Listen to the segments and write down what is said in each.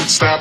stop.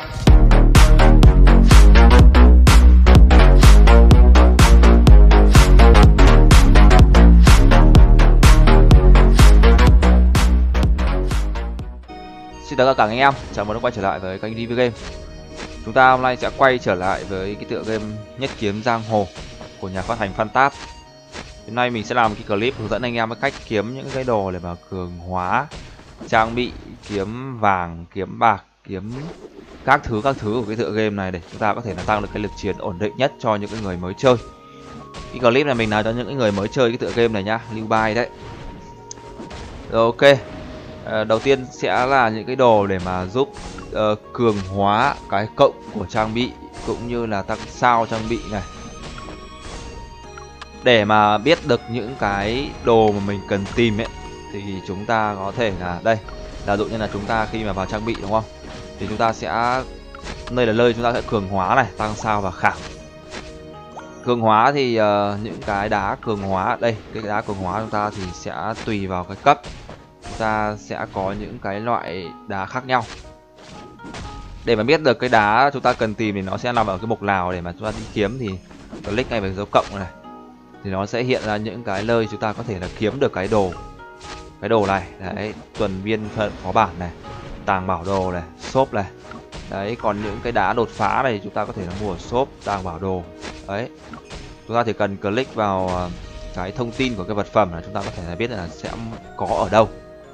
Xin chào tất cả anh em, chào mừng đã quay trở lại với kênh Review Game. Chúng ta hôm nay sẽ quay trở lại với cái tựa game Nhất Kiếm Giang Hồ của nhà phát hành Phantab. Hôm nay mình sẽ làm cái clip hướng dẫn anh em cách kiếm những cái đồ để mà cường hóa trang bị, kiếm vàng, kiếm bạc, kiếm các thứ của cái tựa game này để chúng ta có thể là tăng được cái lực chiến ổn định nhất cho những cái người mới chơi. Cái clip này mình làm cho những cái người mới chơi cái tựa game này nhá, lưu bài đấy. Rồi, ok. Đầu tiên sẽ là những cái đồ để mà giúp cường hóa cái cộng của trang bị cũng như là tăng sao trang bị này. Để mà biết được những cái đồ mà mình cần tìm ấy thì chúng ta có thể là đây, là dụ như là chúng ta khi mà vào trang bị đúng không? Thì chúng ta sẽ đây là nơi chúng ta sẽ cường hóa này, tăng sao và khảm. Cường hóa thì những cái đá cường hóa đây, cái đá cường hóa chúng ta thì sẽ tùy vào cái cấp. Chúng ta sẽ có những cái loại đá khác nhau. Để mà biết được cái đá chúng ta cần tìm thì nó sẽ nằm ở cái mục nào để mà chúng ta đi kiếm thì click ngay vào dấu cộng này. Thì nó sẽ hiện ra những cái nơi chúng ta có thể là kiếm được cái đồ này. Đấy, tuần viên phó bản này, tàng bảo đồ này, shop này. Đấy, còn những cái đá đột phá này chúng ta có thể là mua ở shop, tàng bảo đồ. Đấy. Chúng ta chỉ cần click vào cái thông tin của cái vật phẩm là chúng ta có thể là biết là sẽ có ở đâu.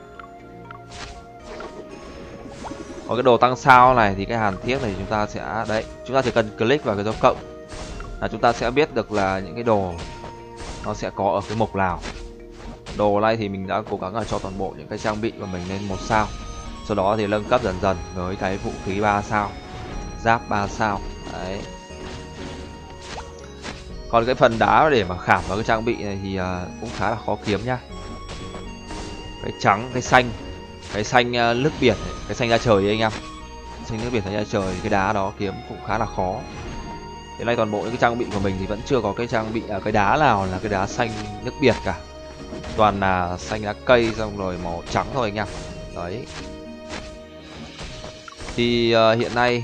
Còn cái đồ tăng sao này thì cái hàn thiết này chúng ta sẽ đấy, chúng ta chỉ cần click vào cái dấu cộng là chúng ta sẽ biết được là những cái đồ nó sẽ có ở cái mục nào. Đồ này thì mình đã cố gắng là cho toàn bộ những cái trang bị của mình lên 1 sao. Sau đó thì nâng cấp dần dần với cái vũ khí 3 sao, giáp 3 sao. Đấy. Còn cái phần đá để mà khảm vào cái trang bị này thì cũng khá là khó kiếm nhá. Cái trắng, cái xanh nước biển, cái xanh ra trời ấy anh em. Xanh nước biển ra trời, cái đá đó kiếm cũng khá là khó. Hiện nay toàn bộ những cái trang bị của mình thì vẫn chưa có cái trang bị cái đá nào là cái đá xanh nước biển cả. Toàn là xanh lá cây xong rồi màu trắng thôi anh em. Đấy. Thì hiện nay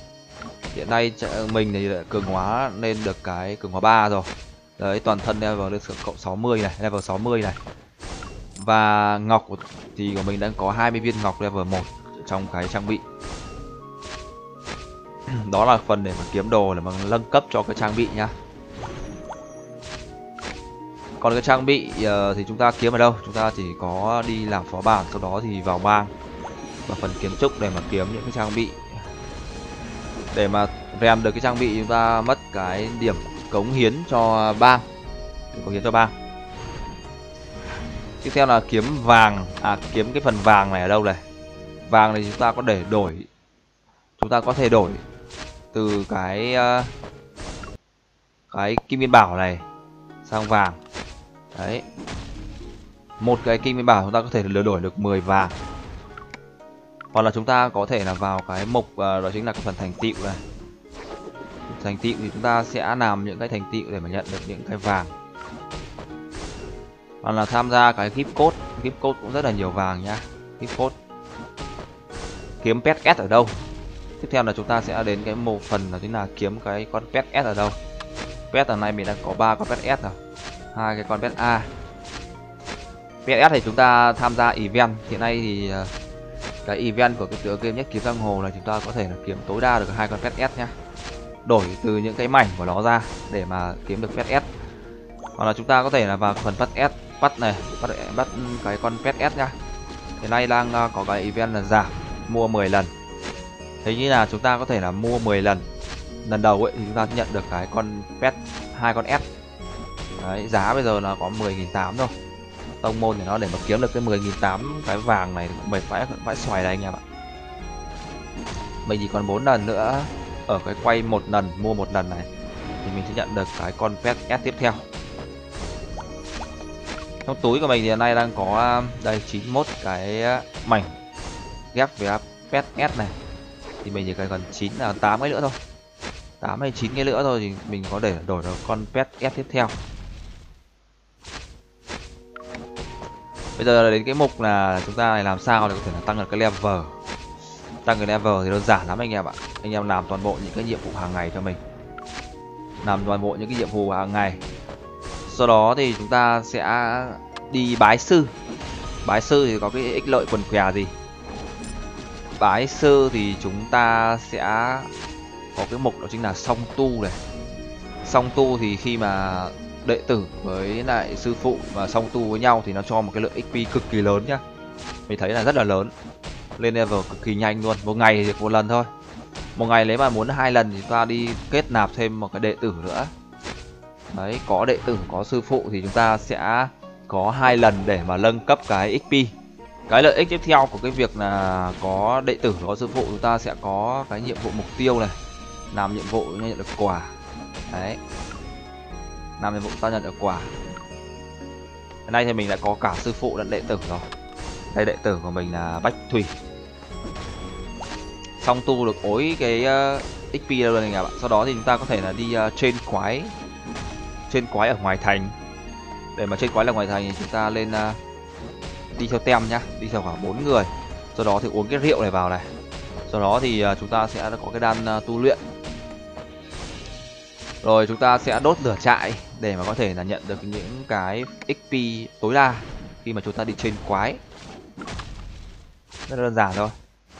mình thì cường hóa lên được cái cường hóa 3 rồi. Đấy, toàn thân level lên cộng 60 này, level 60 này. Và ngọc thì của mình đang có 20 viên ngọc level 1 trong cái trang bị. Đó là phần để mà kiếm đồ để mà nâng cấp cho cái trang bị nhá. Còn cái trang bị thì chúng ta kiếm ở đâu? Chúng ta chỉ có đi làm phó bản, sau đó thì vào bang và phần kiến trúc để mà kiếm những cái trang bị. Để mà rèn được cái trang bị chúng ta mất cái điểm cống hiến cho bang. Tiếp theo là kiếm vàng, kiếm cái phần vàng này ở đâu này? Vàng này chúng ta có để đổi, chúng ta có thể đổi từ cái kim nguyên bảo này sang vàng. Đấy. Một cái kim nguyên bảo chúng ta có thể đổi được 10 vàng. Hoặc là chúng ta có thể là vào cái mục đó chính là cái phần thành tựu này. Thành tựu thì chúng ta sẽ làm những cái thành tựu để mà nhận được những cái vàng. Hoặc là tham gia cái gift code cũng rất là nhiều vàng nhá. Gift code. Kiếm pet S ở đâu? Tiếp theo là chúng ta sẽ đến cái một phần là chính là kiếm cái con pet S ở đâu. Pet ở này mình đang có 3 con pet S rồi. 2 cái con pet A. Pet S thì chúng ta tham gia event. Hiện nay thì cái event của cái tựa game Nhất Kiếm Giang Hồ là chúng ta có thể là kiếm tối đa được 2 con pet S nhá. Đổi từ những cái mảnh của nó ra để mà kiếm được pet S. Hoặc là chúng ta có thể là vào phần pet S, bắt cái con pet S nhá. Hiện nay đang có cái event là giảm mua 10 lần. Thế như là chúng ta có thể là mua 10 lần. Lần đầu ấy thì chúng ta nhận được cái con pet 2 con S. Đấy, giá bây giờ là có 10.800 thôi. Tông môn thì nó để mà kiếm được cái 10.800 cái vàng này cũng mệt vãi xoài đây anh em ạ. Mình chỉ còn 4 lần nữa ở cái quay 1 lần, mua 1 lần này thì mình sẽ nhận được cái con pet S tiếp theo. Trong túi của mình thì hiện nay đang có đây 91 cái mảnh ghép với pet S này. Thì mình chỉ cần 9 là 8 cái nữa thôi. 8 hay 9 cái nữa thôi thì mình có để đổi được con pet S tiếp theo. Bây giờ là đến cái mục là chúng ta làm sao để có thể là tăng được cái level Tăng cái level thì đơn giản lắm anh em ạ. Anh em làm toàn bộ những cái nhiệm vụ hàng ngày cho mình, làm toàn bộ những cái nhiệm vụ hàng ngày. Sau đó thì chúng ta sẽ đi bái sư. Bái sư thì có cái ích lợi quần què gì? Bái sư thì chúng ta sẽ có cái mục đó chính là song tu này. Song tu thì khi mà đệ tử với lại sư phụ và song tu với nhau thì nó cho một cái lượng XP cực kỳ lớn nhá. Mình thấy là rất là lớn, lên level cực kỳ nhanh luôn. Một ngày thì được một lần thôi, một ngày nếu mà muốn 2 lần thì chúng ta đi kết nạp thêm một cái đệ tử nữa. Đấy, có đệ tử có sư phụ thì chúng ta sẽ có 2 lần để mà nâng cấp cái XP. Cái lợi ích tiếp theo của cái việc là có đệ tử có sư phụ, chúng ta sẽ có cái nhiệm vụ mục tiêu này, làm nhiệm vụ nhận được quả. Đấy, làm nhiệm vụ ta nhận được quả. Hôm nay thì mình đã có cả sư phụ lẫn đệ tử rồi. Đây, đệ tử của mình là Bách Thủy. Xong tu được ối cái XP đâu rồi anh em ạ. Sau đó thì chúng ta có thể là đi trên quái ở ngoài thành. Để mà trên quái là ngoài thành thì chúng ta lên đi theo tem nhá, đi theo khoảng 4 người. Sau đó thì uống cái rượu này vào này. Sau đó thì chúng ta sẽ có cái đan tu luyện. Rồi chúng ta sẽ đốt lửa trại để mà có thể là nhận được những cái XP tối đa khi mà chúng ta đi trên quái. Rất đơn giản thôi.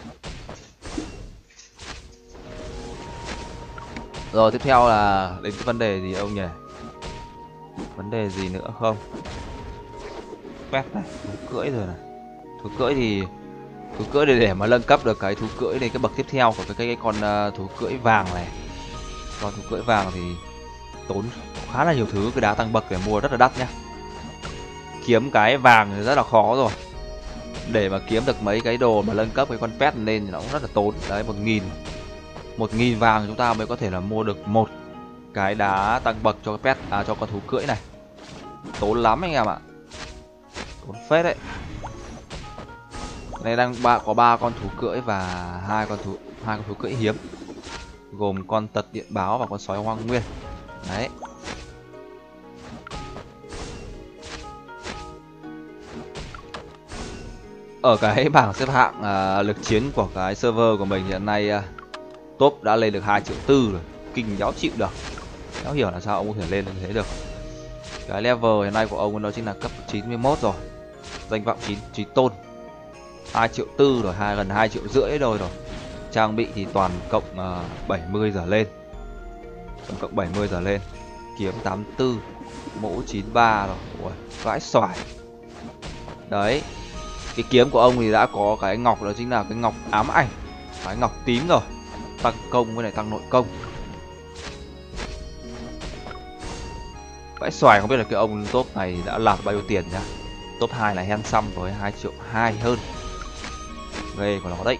Rồi tiếp theo là đến cái vấn đề gì ông nhỉ? Vấn đề gì nữa không? Pet này, thú cưỡi rồi này. Thú cưỡi để mà nâng cấp được cái thú cưỡi lên cái bậc tiếp theo của cái con thú cưỡi vàng này. Con thú cưỡi vàng thì tốn khá là nhiều thứ, cái đá tăng bậc để mua rất là đắt nhá. Kiếm cái vàng thì rất là khó rồi. Để mà kiếm được mấy cái đồ mà nâng cấp cái con pet lên thì nó cũng rất là tốn. Đấy, 1.000 vàng chúng ta mới có thể là mua được một cái đá tăng bậc cho cái pet, cho con thú cưỡi này. Tốn lắm anh em ạ. Tốn phết đấy. Này đang có 3 con thú cưỡi và hai con thú cưỡi hiếm, gồm con tật điện báo và con sói hoang nguyên. Đấy. Ở cái bảng xếp hạng lực chiến của cái server của mình hiện nay top đã lên được 2,4 triệu rồi, kinh đéo chịu được. Đéo hiểu là sao ông có thể lên như thế được. Cái level hiện nay của ông nó chính là cấp 91 rồi, danh vọng 9 tôn, 2,4 triệu rồi, gần 2,5 triệu rồi. Trang bị thì toàn cộng 70 giờ lên, cộng 70 giờ lên. Kiếm 84, mũ 93 rồi. Ui, vãi xoài. Đấy, cái kiếm của ông thì đã có cái ngọc, đó chính là cái ngọc ám ảnh, cái ngọc tím rồi, tăng công với lại tăng nội công. Vãi xoài, không biết là cái ông top này đã lạt bao nhiêu tiền nhá. Top 2 là Handsome với 2,2 triệu hơn, ghê của nó đấy.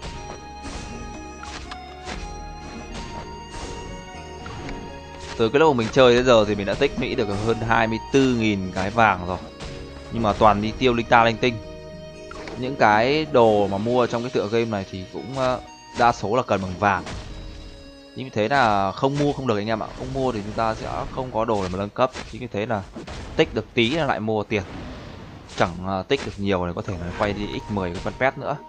Từ cái lúc mà mình chơi đến giờ thì mình đã tích lũy được hơn 24.000 cái vàng rồi, nhưng mà toàn đi tiêu linh ta linh tinh. Những cái đồ mà mua trong cái tựa game này thì cũng đa số là cần bằng vàng. Chính vì thế là không mua không được anh em ạ. Không mua thì chúng ta sẽ không có đồ để mà nâng cấp. Chính vì thế là tích được tí là lại mua tiền, chẳng tích được nhiều để có thể là quay đi x10 cái con pet nữa.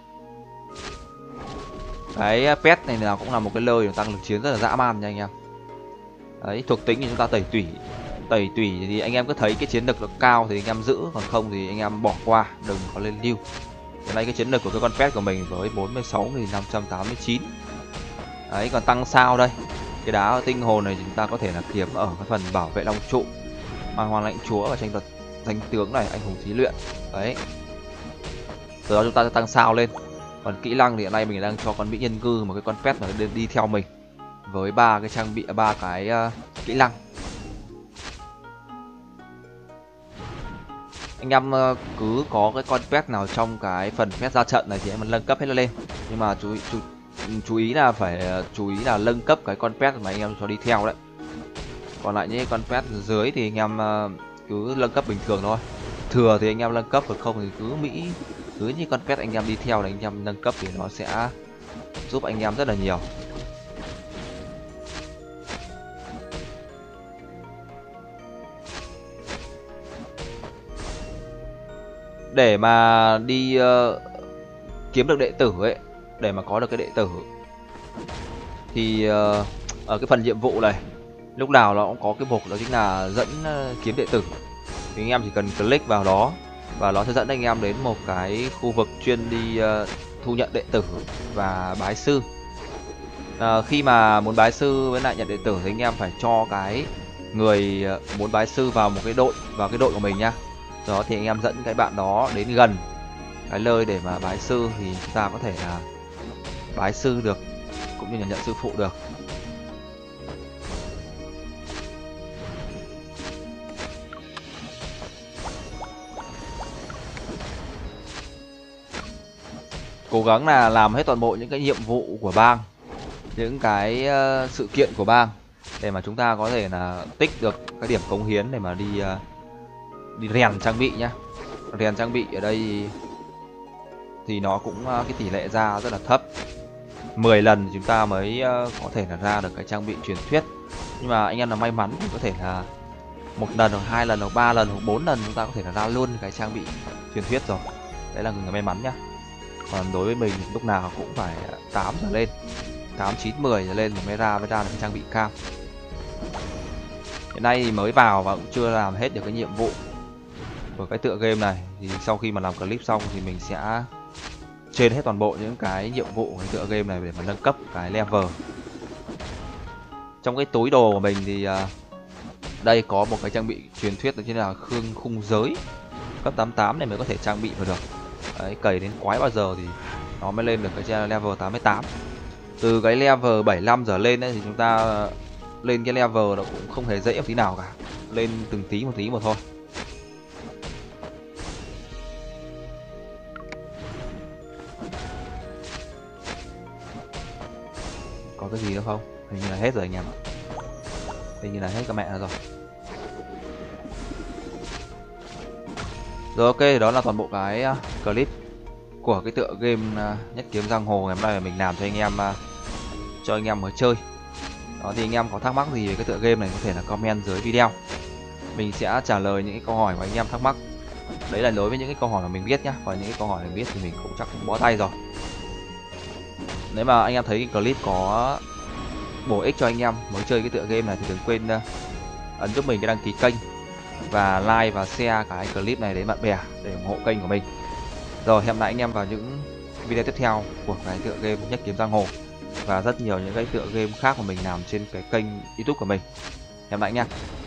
Cái pet này là cũng là một cái lời tăng lực chiến rất là dã man nha anh em. Đấy, thuộc tính thì chúng ta tẩy tủy thì anh em cứ thấy cái chiến lực nó cao thì anh em giữ, còn không thì anh em bỏ qua, đừng có lên lưu. Hiện nay cái chiến lực của cái con pet của mình với 46.589. Đấy, còn tăng sao đây, cái đá tinh hồn này chúng ta có thể là kiếm ở cái phần bảo vệ long trụ, mang hoàng lãnh chúa và tranh thuật danh tướng này, anh hùng thí luyện. Đấy, từ đó chúng ta sẽ tăng sao lên. Còn kỹ năng thì hiện nay mình đang cho con mỹ nhân cư, một cái con pet mà đi theo mình với 3 cái trang bị, 3 cái kỹ năng. Anh em cứ có cái con pet nào trong cái phần pet ra trận này thì em nâng cấp hết lên, nhưng mà chú ý là phải nâng cấp cái con pet mà anh em cho đi theo đấy. Còn lại những con pet dưới thì anh em cứ nâng cấp bình thường thôi. Thừa thì anh em nâng cấp, còn không thì cứ như con pet anh em đi theo này anh em nâng cấp thì nó sẽ giúp anh em rất là nhiều. Để mà đi kiếm được đệ tử ấy để mà có được cái đệ tử. Thì ở cái phần nhiệm vụ này lúc nào nó cũng có cái mục đó chính là dẫn kiếm đệ tử. Thì anh em chỉ cần click vào đó và nó sẽ dẫn anh em đến một cái khu vực chuyên đi thu nhận đệ tử và bái sư. Khi mà muốn bái sư với lại nhận đệ tử thì anh em phải cho cái người muốn bái sư vào một cái đội, vào cái đội của mình nhá. Đó thì anh em dẫn cái bạn đó đến gần cái nơi để mà bái sư thì chúng ta có thể là bái sư được cũng như là nhận sư phụ được. Cố gắng là làm hết toàn bộ những cái nhiệm vụ của bang, những cái sự kiện của bang để mà chúng ta có thể là tích được cái điểm cống hiến để mà đi rèn trang bị nhá. Rèn trang bị ở đây thì nó cũng cái tỷ lệ ra rất là thấp, 10 lần chúng ta mới có thể là ra được cái trang bị truyền thuyết. Nhưng mà anh em là may mắn thì có thể là 1 lần hoặc 2 lần hoặc 3 lần hoặc 4 lần chúng ta có thể là ra luôn cái trang bị truyền thuyết rồi. Đấy là người may mắn nhá. Còn đối với mình lúc nào cũng phải 8 trở lên, 8, 9, 10 trở lên mới ra được cái trang bị cam. Hiện nay thì mới vào và cũng chưa làm hết được cái nhiệm vụ của cái tựa game này. Thì sau khi mà làm clip xong thì mình sẽ trên hết toàn bộ những cái nhiệm vụ của cái tựa game này để mà nâng cấp cái level. Trong cái túi đồ của mình thì đây có một cái trang bị truyền thuyết đó chính là Khương Khung Giới cấp 88 này mới có thể trang bị vào được. Đấy, cày đến quái bao giờ thì nó mới lên được cái level 88. Từ cái level 75 giờ lên đấy thì chúng ta lên cái level nó cũng không hề dễ một tí nào cả, lên từng tí một thôi. Có cái gì nữa không? Hình như là hết rồi anh em ạ. Hình như là hết các mẹ rồi. Rồi ok, đó là toàn bộ cái clip của cái tựa game Nhất Kiếm Giang Hồ ngày hôm nay mình làm cho anh em mới chơi. Đó thì anh em có thắc mắc gì về cái tựa game này có thể là comment dưới video. Mình sẽ trả lời những cái câu hỏi mà anh em thắc mắc. Đấy là đối với những cái câu hỏi mà mình biết nhá, còn những cái câu hỏi mình biết thì mình cũng chắc cũng bó tay rồi. Nếu mà anh em thấy cái clip có bổ ích cho anh em mới chơi cái tựa game này thì đừng quên ấn giúp mình cái đăng ký kênh và like và share cái clip này đến bạn bè để ủng hộ kênh của mình. Rồi hẹn lại anh em vào những video tiếp theo của cái tựa game Nhất Kiếm Giang Hồ và rất nhiều những cái tựa game khác mà mình làm trên cái kênh YouTube của mình. Hẹn lại anh em.